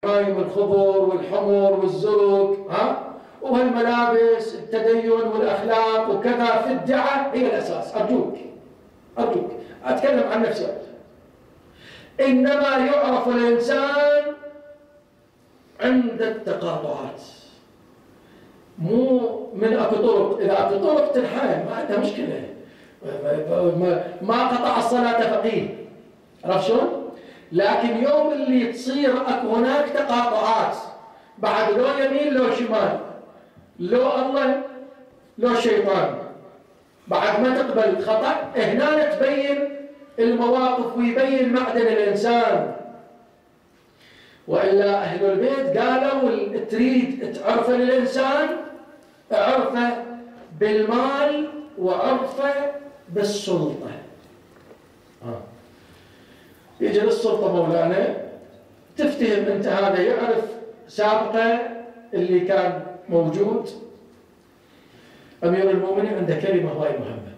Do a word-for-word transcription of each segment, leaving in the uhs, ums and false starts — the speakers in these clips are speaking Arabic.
والخضر والحمر والزرق، ها، وهالملابس التدين والاخلاق وكذا في الدعاء هي الاساس. ارجوك ارجوك اتكلم عن نفسي. انما يعرف الانسان عند التقاطعات، مو من اكو طرق. اذا اكو طرق تنحل ما عندها مشكله، ما قطع الصلاه فقيه، عرفت شلون؟ لكن يوم اللي تصير اكو هناك تقاطعات بعد، لو يمين لو شمال، لو الله لو الشيطان، بعد ما تقبل خطأ، هنا تبين المواقف ويبين معدن الإنسان. وإلا أهل البيت قالوا تريد تعرف الإنسان، عرفه بالمال وعرفه بالسلطة. آه. يجي للسلطة مولانا، تفتهم أنت هذا يعرف سابقة اللي كان موجود. أمير المؤمنين عنده كلمة هواي مهمة: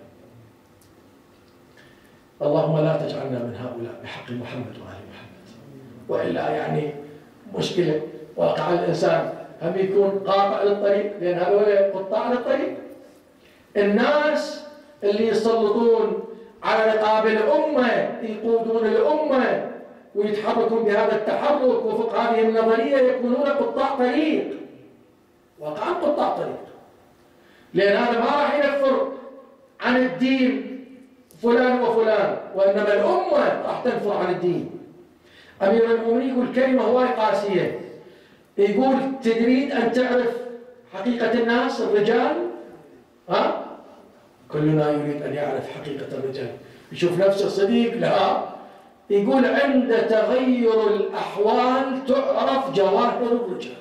اللهم لا تجعلنا من هؤلاء بحق محمد وآل محمد. وإلا يعني مشكلة واقع الإنسان، هم يكون قاطع للطريق، لأن هذول قطاع للطريق. الناس اللي يسلطون على رقاب الأمة، يقودون الأمة ويتحركون بهذا التحرك وفق هذه النظرية، يكونون قطاع طريق، واقعا قطاع طريق، لأن هذا ما راح ينفر عن الدين فلان وفلان، وإنما الأمة راح تنفر عن الدين. أمير المؤمنين يقول كلمة هواي قاسية، يقول تريد أن تعرف حقيقة الناس الرجال؟ ها؟ كلنا يريد أن يعرف حقيقة الرجال، يشوف نفسه صديق؟ لا، يقول عند تغير الأحوال تعرف جواهر الرجال.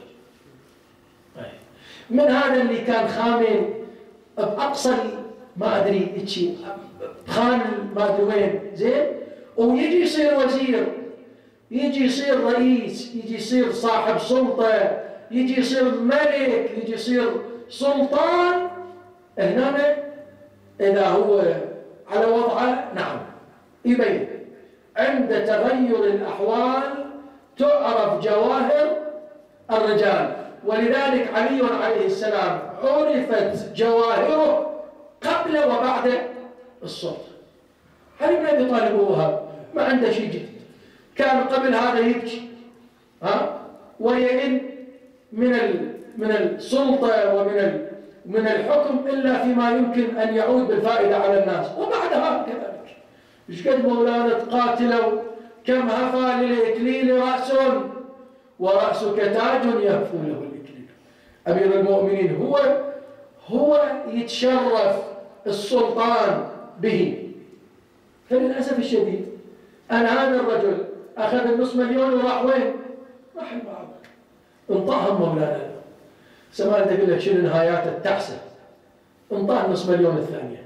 من هذا اللي كان خامن بأقصى ما أدري إيشي خان ما أدري وين، زين، ويجي يصير وزير، يجي يصير رئيس، يجي يصير صاحب سلطة، يجي يصير ملك، يجي يصير سلطان. هنا إذا هو على وضعه نعم يبين عند تغير الأحوال تعرف جواهر الرجال. ولذلك علي عليه السلام عرفت جواهره قبل وبعد السلطة. علي بن أبي طالب وهب ما عنده شيء جديد، كان قبل هذا يبكي ها ويئن من من السلطة ومن من الحكم إلا فيما يمكن أن يعود بالفائدة على الناس، وبعد هذا كذلك. إيش قد مولانا تقاتلوا كم هفى للإكليل رأس ورأسك تاج يهفو له الإكليل. أمير المؤمنين هو هو يتشرف السلطان به. فللأسف الشديد أن هذا الرجل أخذ النصف مليون وراح وين؟ راح المعبد، انطاهم مولانا. سمعت أقول لك شنو نهايات التعسة، انطاه النصف مليون الثانية.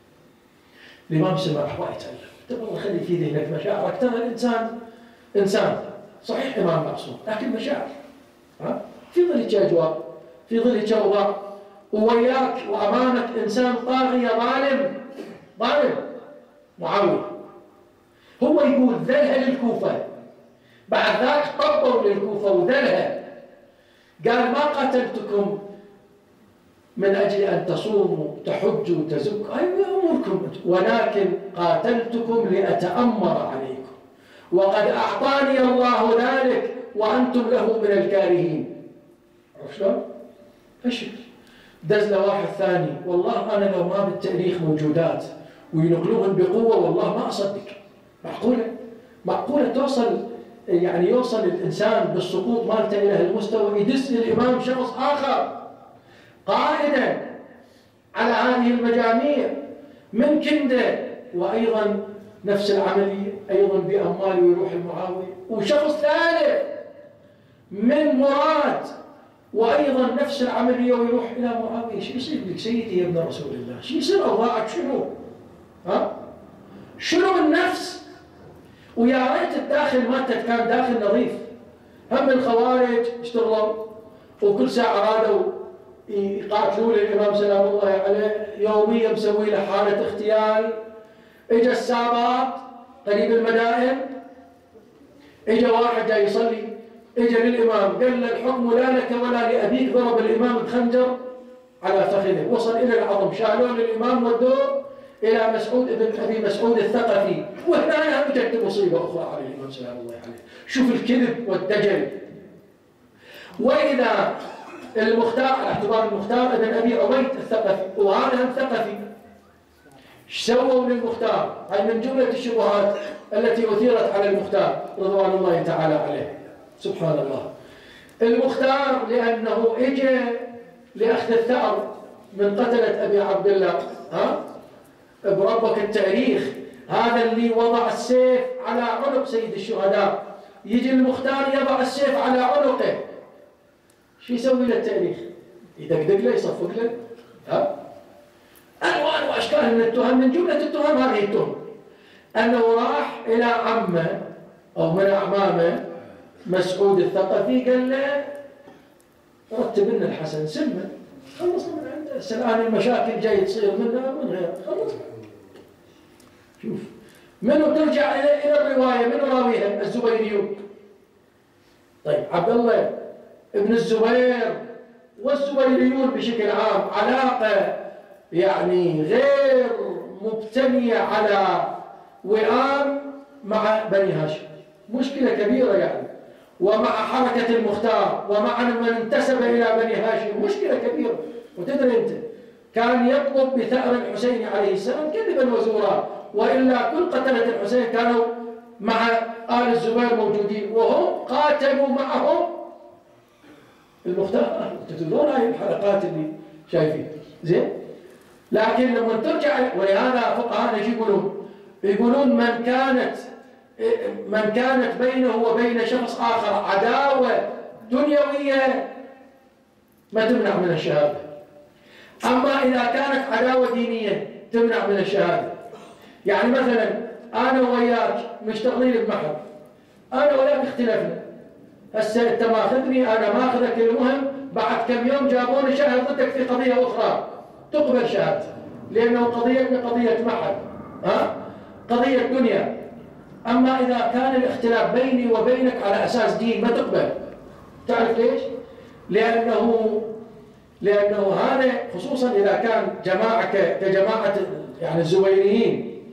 الإمام سمع وايد تألم، والله خلي في ذهنك مشاعرك، ترى الإنسان إنسان صحيح إمام معصوم، لكن مشاعر ها في ظل أجواء، في ظل أوضاع، ووياك وأمامك إنسان طاغية ظالم ظالم. معاوية هو يقول ذلها للكوفة، بعد ذاك طبوا للكوفة وذلها، قال ما قتلتكم من أجل أن تصوموا تحجوا تزكوا، أي أموركم، ولكن قاتلتكم لأتأمر عليكم، وقد أعطاني الله ذلك وأنتم له من الكارهين. عرفت شلون؟ فشل. دز له واحد ثاني، والله أنا لو ما بالتاريخ موجودات وينقلوهن بقوة والله ما أصدق. معقولة؟ معقولة توصل يعني يوصل الإنسان بالسقوط مالته إلى المستوى يدس للإمام شخص آخر قائدا على هذه المجاميع من كندة، وأيضا نفس العملية أيضا بأموال ويروح المعاوية، وشخص ثالث من مراد وأيضا نفس العملية ويروح إلى معاوية. شو يصير لك سيدي يا ابن رسول الله؟ شو يصير أوضاعك؟ شنو؟ ها؟ شنو النفس؟ ويا ريت الداخل مالتك كان داخل نظيف. هم الخوارج اشتغلوا وكل ساعة رادوا يقاتلون الإمام سلام الله عليه، يوميا مسوي له حالة اغتيال. اجى السابات قريب المدائن، اجى واحد جاي يصلي اجى للإمام قال له الحكم لا لك ولا لأبيك، ضرب الإمام بخنجر على فخذه، وصل إلى العظم، شالوه للإمام ودوه إلى مسعود ابن أبي مسعود الثقفي، وهنا وجدت مصيبة أخرى على الإمام سلام الله عليه. شوف الكذب والدجل. وإذا المختار على اعتبار المختار ابن أبي عبيد الثقفي، وهذا الثقفي، ايش سووا للمختار؟ هاي من جملة الشبهات التي أثيرت على المختار رضوان الله تعالى عليه. سبحان الله. المختار لأنه إجى لأخذ الثأر من قتلة أبي عبد الله، ها؟ بربك التاريخ، هذا اللي وضع السيف على عنق سيد الشهداء، يجي المختار يضع السيف على عنقه، شو يسوي له التاريخ؟ يدقدق له، يصفق له، ها؟ ألوان وأشكال من التهم، من جملة التهم هذه التهم أنه راح إلى عمه أو من أعمامه مسعود الثقفي، قال له رتب لنا الحسن سلمه، خلصنا من عنده، هسه الآن المشاكل جاي تصير منها ومن غيره، خلصنا. شوف منو ترجع إلى إلى الرواية، منو راويها؟ الزبيريون. طيب عبد الله ابن الزبير والزبيريون بشكل عام علاقة يعني غير مبتنية على وئام مع بني هاشم، مشكلة كبيرة يعني، ومع حركة المختار ومع من انتسب إلى بني هاشم مشكلة كبيرة. وتدري أنت كان يطلب بثأر الحسين عليه السلام كذبا وزورا، وإلا كل قتلة الحسين كانوا مع آل الزبير موجودين، وهم قاتلوا معهم المختار. تدرون هاي الحلقات اللي شايفين زين. لكن لما ترجع، ولهذا فقهاء نجي يقولون يقولون من كانت من كانت بينه وبين شخص آخر عداوة دنيوية ما تمنع من الشهادة، أما إذا كانت عداوة دينية تمنع من الشهادة. يعني مثلا أنا وياك مشتغلين بمحل، أنا وياك اختلفنا، هسه أنت ماخذني أنا ماخذك، المهم بعد كم يوم جابوني شاهد ضدك في قضية أخرى، تقبل شهادتي لأنه قضيتنا قضية محل، ها؟ قضية دنيا. أما إذا كان الاختلاف بيني وبينك على أساس دين ما تقبل. تعرف ليش؟ لأنه لأنه هذا خصوصا إذا كان جماعة كجماعة يعني الزبيريين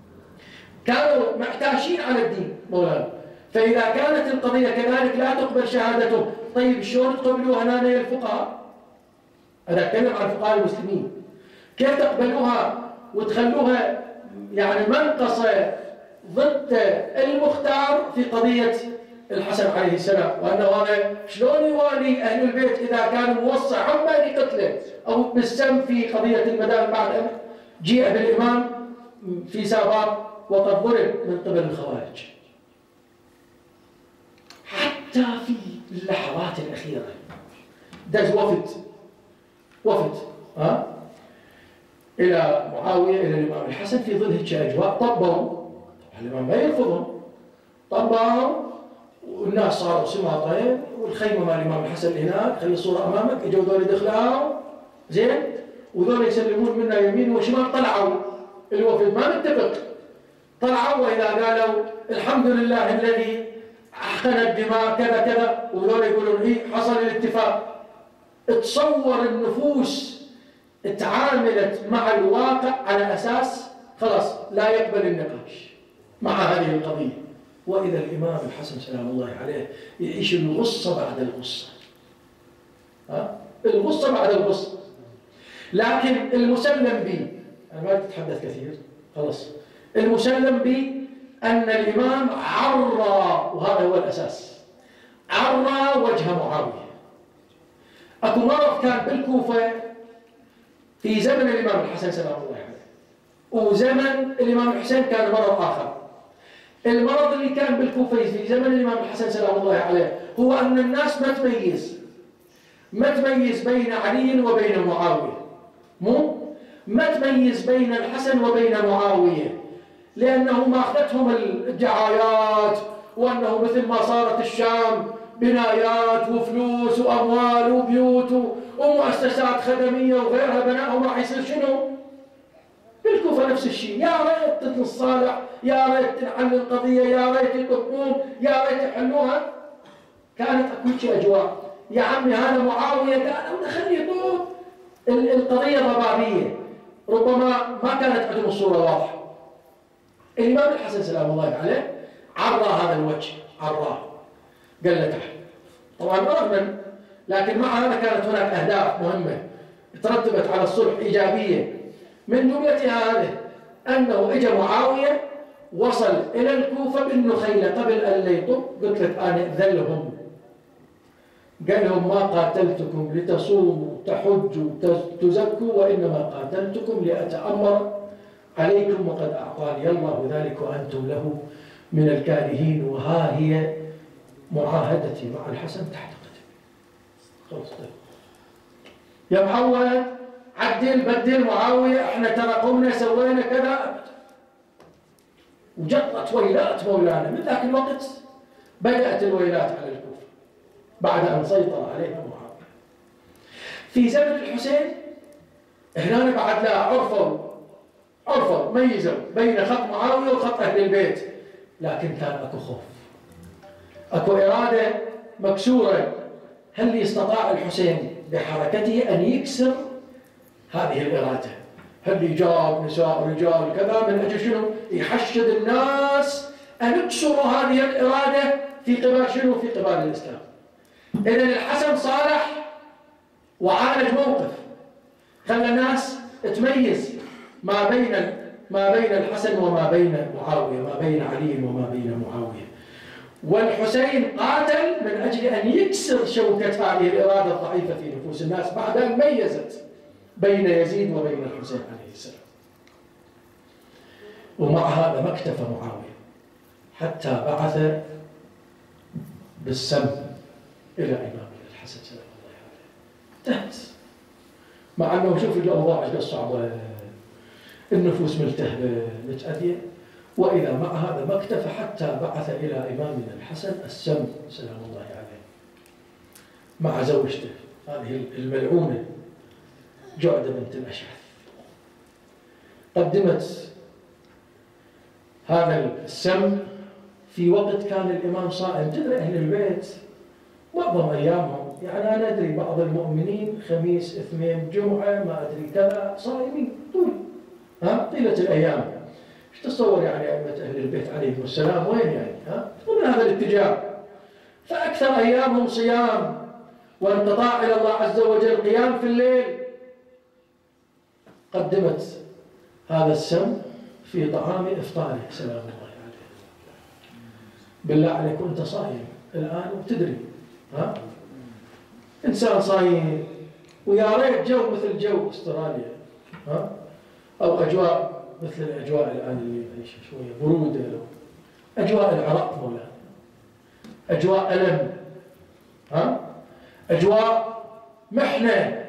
كانوا محتاشين على الدين مولانا، فإذا كانت القضية كذلك لا تقبل شهادتهم. طيب شلون تقبلوها هنا يا الفقهاء؟ أنا أتكلم عن فقهاء المسلمين، كيف تقبلوها وتخلوها يعني منقصة ضد المختار في قضية الحسن عليه السلام، وأنه هذا شلون يوالي أهل البيت إذا كان موصى عما لقتله أو بالسم في قضية المدائن بعد أن جيء بالإمام في سابق وقد ضرب من قبل الخوارج. حتى في اللحظات الأخيرة دز وفد وفد ها إلى معاوية إلى الإمام الحسن في ظل هيك أجواء، طبوا الإمام ما يرفضهم، طبوا والناس صاروا سماطين، والخيمة مال الإمام الحسن اللي هناك خلي الصورة أمامك، إجوا ذول دخلوا زين، وذول يسلمون منا يمين وشمال، طلعوا الوفد ما متفق، طلعوا وإذا قالوا الحمد لله الذي أحقن الدماء كذا كذا، وذول يقولون إيه حصل الاتفاق. تصور النفوس تعاملت مع الواقع على أساس خلاص لا يقبل النقاش مع هذه القضية، وإذا الإمام الحسن سلام الله عليه يعيش الغصة بعد الغصة، ها؟ الغصة بعد الغصة. لكن المسلم به، أنا ما أتحدث كثير خلاص، المسلم به أن الإمام عرى، وهذا هو الأساس، عرى وجه معاوية. أكو مرض كان بالكوفة في زمن الإمام الحسن سلام الله عليه، وزمن الإمام الحسين كان مرض آخر. المرض اللي كان بالكوفة في زمن الإمام الحسن سلام الله عليه هو أن الناس ما تميز ما تميز بين علي وبين معاوية، مو ما تميز بين الحسن وبين معاوية، لأنه ما أخذتهم الدعايات، وأنه مثل ما صارت الشام بنايات وفلوس وأموال وبيوت ومؤسسات خدمية وغيرها بنائهم، راح يصير شنو؟ بالكوفة نفس الشيء، يا ريت تتصالح، يا ريت تنحل القضية، يا ريت تقوم، يا ريت يحلوها. كانت اكو اجواء. يا عمي هذا معاويه، قالوا نخلي طول القضيه ضبابيه، ربما ما كانت عندهم الصوره واضحه. الامام الحسن سلام الله عليه عرى هذا الوجه، عراه، قال له تحت. طبعا رغما، لكن مع هذا كانت هناك اهداف مهمه ترتبت على الصلح ايجابيه. من جملتها هذه انه اجى معاويه وصل الى الكوفه بالنخيله قبل ان يطب، قلت لك انا اذن لهم، قال لهم ما قاتلتكم لتصوموا تحجوا تزكوا، وانما قاتلتكم لاتامر عليكم وقد اعطاني الله ذلك وانتم له من الكارهين، وها هي معاهدتي مع الحسن تحت قدمي. يا محمد عدل بدل معاويه، احنا ترى قمنا سوينا كذا، وجرت ويلات مولانا. من ذاك الوقت بدات الويلات على الكوفه بعد ان سيطر عليها معاويه. في زمن الحسين هنا بعد لا عرفوا عرفوا ميزوا بين خط معاويه وخط اهل البيت، لكن كان اكو خوف، اكو اراده مكسوره. هل استطاع الحسين بحركته ان يكسر هذه الاراده؟ هل جاب نساء ورجال كذا من اجل شنو؟ يحشد الناس ان يكسروا هذه الاراده في قبال شنو؟ في قبال الاسلام. اذا الحسن صالح وعالج موقف، خلى الناس تميز ما بين ما بين الحسن وما بين معاويه، ما بين علي وما بين معاويه. والحسين قاتل من اجل ان يكسر شوكه هذه الاراده الضعيفه في نفوس الناس بعد ان ميزت بين يزيد وبين الحسين عليه السلام. ومع هذا ما اكتفى معاويه حتى بعث بالسم الى امامنا الحسن سلام الله عليه. انتهت. مع انه شوف الاوضاع قد صعبه، النفوس ملتهبه متأذيه، واذا مع هذا ما اكتفى حتى بعث الى امامنا الحسن السم سلام الله عليه مع زوجته هذه الملعونه جعده بنت الاشعث. قدمت هذا السم في وقت كان الامام صائم. تدري اهل البيت معظم ايامهم، يعني انا ادري بعض المؤمنين خميس اثنين جمعه ما ادري كذا صائمين طول ها طيله الايام. ايش تصور يعني ائمه اهل البيت عليهم السلام وين يعني؟ ها من هذا الاتجاه. فاكثر ايامهم صيام وانقطاع الى الله عز وجل، قيام في الليل. قدمت هذا السم في طعام افطاره سلام الله عليه. بالله عليك وانت صايم الان وتدري ها انسان صايم ويا ريت جو مثل جو استراليا ها او اجواء مثل الاجواء الان اللي نعيشها شويه بروده، لو اجواء العراق مولانا، اجواء الم ها اجواء محنه،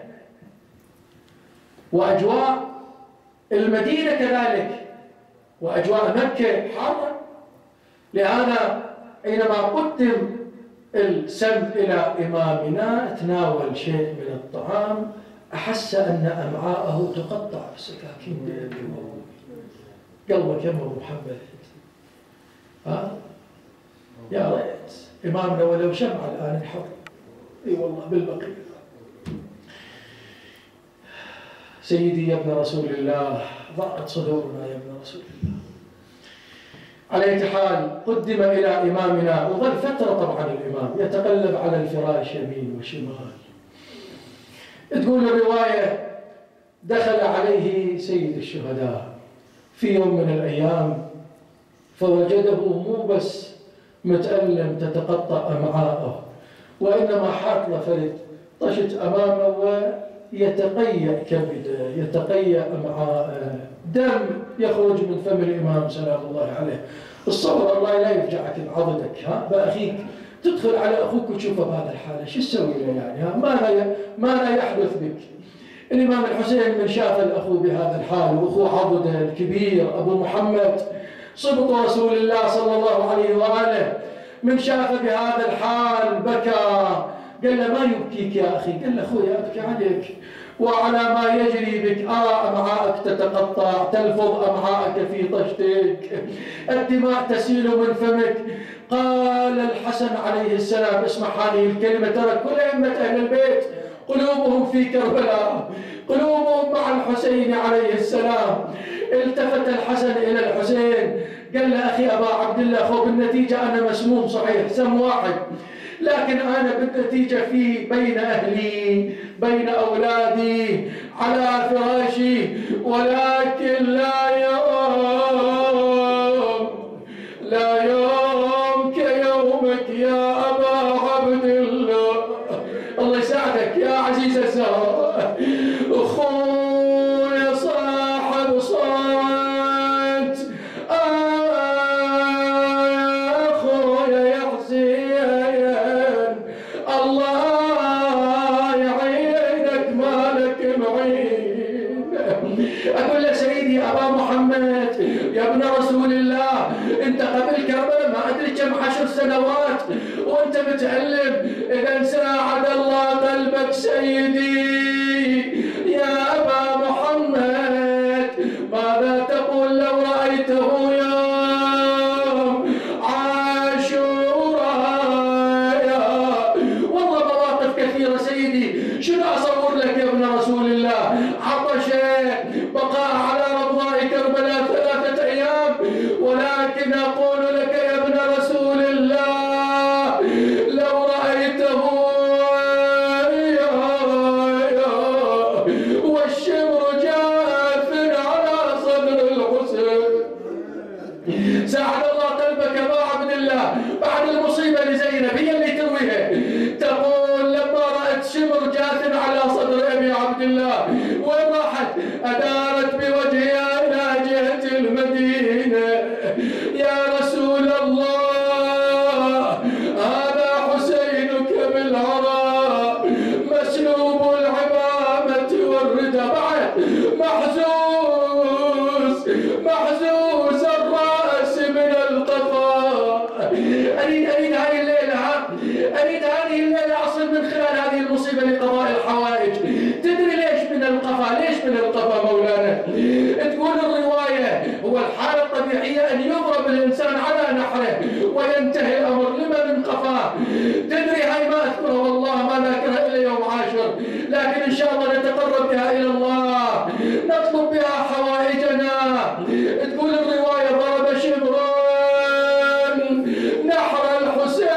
واجواء المدينه كذلك، واجواء مكه حاره. لهذا حينما قدم السم الى امامنا تناول شيء من الطعام، احس ان امعاءه تقطع بسكاكين بيده وامه. قلبك يا ابو محمد ها يا ريت امامنا ولو شمعه الان الحر. اي والله بالبقيه. سيدي يا ابن رسول الله، ضاقت صدورنا يا ابن رسول الله. على أي حال قدم إلى إمامنا، وظل فترة طبعا الإمام يتقلب على الفراش يمين وشمال. تقول الرواية دخل عليه سيد الشهداء في يوم من الأيام فوجده مو بس متألم تتقطع أمعاءه، وإنما حاط له فرد طشت أمامه ويتقيأ كبده يتقيأ أمعاءه، دم يخرج من فم الإمام سلام الله عليه. الصبر الله لا يفجعك بعضدك ها بأخيك، تدخل على أخوك وتشوفه بهذا الحالة شو تسوي له يعني ها ماذا ماذا يحدث بك؟ الإمام الحسين من شاف الأخو بهذا الحال، وأخوه عضده الكبير أبو محمد صبط رسول الله صلى الله عليه وآله، من شاف بهذا الحال بكى. قال له ما يبكيك يا أخي؟ قال له أخوي أبكي عليك وعلى ما يجري بك أرى أمعاءك تتقطع، تلفظ أمعاءك في طشتك، الدماء تسيل من فمك. قال الحسن عليه السلام، اسمع هذه الكلمة، ترى كل أئمة أهل البيت قلوبهم في كربلاء، قلوبهم مع الحسين عليه السلام. التفت الحسن إلى الحسين قال له أخي أبا عبد الله، خو بالنتيجة أنا مسموم صحيح، سم واحد، لكن أنا بالنتيجة في بين أهلي بين أولادي على فراشي، ولكن لا يوم لا يوم كيومك يا أبا عبد الله. الله يساعدك يا عزيز الزهراء. أخويا صاحب صوت، أخويا يحزين، الله يعينك مالك معين. أقول له سيدي أبا محمد يا ابن رسول الله، أنت قبل كربلاء ما أدري كم عشر سنوات وأنت متألم، إذا ساعد الله قلبك سيدي يا أبا محمد، ماذا تقول لو رأيته يوم عاشوراء؟ والله مواقف كثيرة سيدي، شنو أصور لك يا ابن رسول الله؟ عطش بقاء على رضاء كربلاء ثلاثة أيام، ولكن أقول لك يا ابن رسول الله لو رأيته والشمر جاف على صدر الحسين. ساعد الله قلبك يا ابا عبد الله بعد المصيبة لزينب، هي اللي ترويها، تقول لما رأت شمر جاث على صدر أبي عبد الله وين راحت؟ أدارت بوجهها إلى جهة المدينة. يا رسول الله هذا حسينك بالعراء مسلوب العمامة والردى، بعد محزوز محزوز الرأس من القفا. أريد أريد هذه الليلة أريد هذه الليلة أصل من خلال هذه المصيبة لقضاء الحوائج. تدري ليش من القفا؟ ليش من القفا مولانا؟ تقول الرواية هو الحالة الطبيعية أن يضرب الإنسان على نحره وينتهي الأمر، لما من قفاه؟ تدري هاي ما أذكرها والله ما ذاكرها إلا يوم عاشر، لكن إن شاء الله نتقرب بها إلى الله، نطلب بها حوائجنا. تقول الرواية ضرب شمران نحر الحسين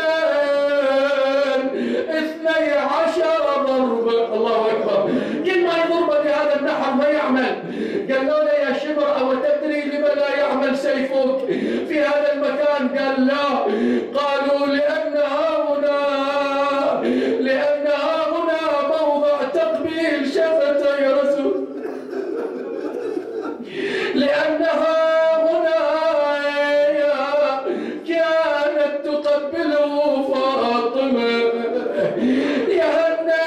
اثني عشر ضربة. الله أكبر. كل ما يضرب بهذا النحر ما يعمل. قالوا له يا شمر أو تدري لما لا يعمل سيفك في هذا المكان؟ قال لا. قالوا لأنها هنا لأنها هنا موضع تقبيل شفتي رسول، لأنها هنا كانت تقبله فاطمة. يا هنا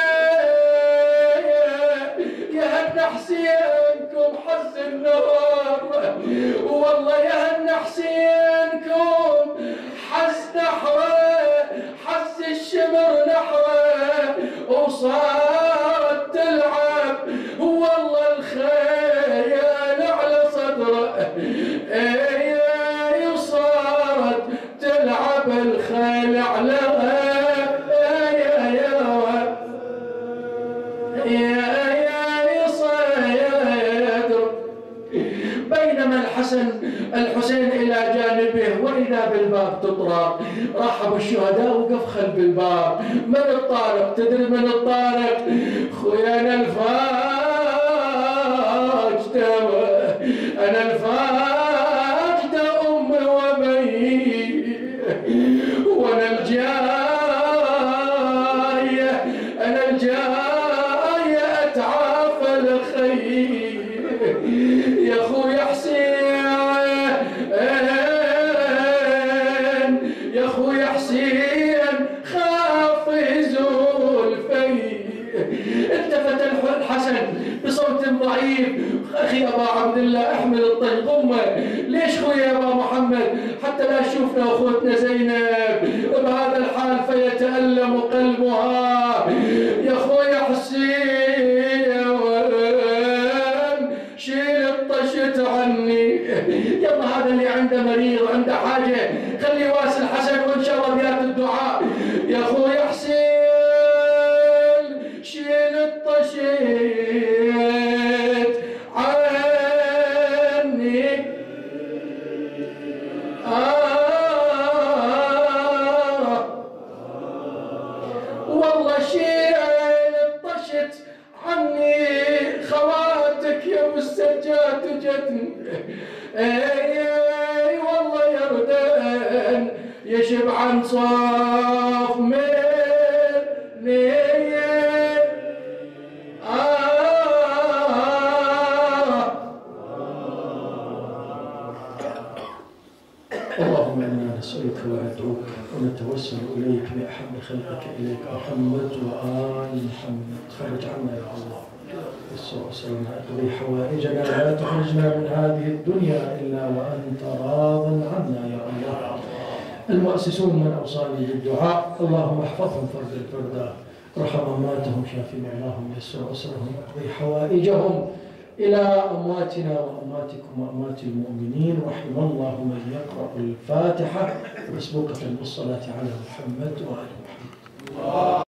يا هنا حسينكم حز النهار، والله يا هنا حسينكم حز نحره، حز الشمر نحره، وصارت تلعب والله الخيال على صدره. ايه صارت تلعب الخيل على يا يا يا صدر. بينما الحسن الحسين إلى جانبه وإذا بالباب تطرق، رحب الشهداء وقف خلف الباب. من الطارق؟ تدري من الطارق؟ خويانا الفاجدة، أنا الفاجدة أم وبي، وأنا الجاية أنا الجاية أتعافى الخير. يا خويا حسين يا خويا حسين خاف يزول في. التفت الحسن بصوت ضعيف، اخي ابا عبد الله احمل الطين ضمه. ليش خويا يا ابا محمد؟ حتى لا شوفنا اخوتنا زينب بهذا الحال فيتألم قلبها. يا خويا حسين والله شيل طشت عني خواتك يا ابو السجاد وجدني. اي والله يردن يشبعن صاف مني. اللهم إنا نسألك وندعوك ونتوسل إليك بأحب خلقك إليك محمد وآل محمد. فرج عنا يا الله، يسر أسرنا، اقضي حوائجنا، لا تخرجنا من هذه الدنيا إلا وأنت راض عنا يا الله. المؤسسون من أوصاني بالدعاء اللهم احفظهم فردا فردا، ارحم أمواتهم، شافي مولاهم، يسر أسرهم، اقضي حوائجهم إلى أمواتنا وأمواتكم وأموات المؤمنين. رحم الله من يقرأ الفاتحة مسبوقة بالصلاة على محمد وآل محمد.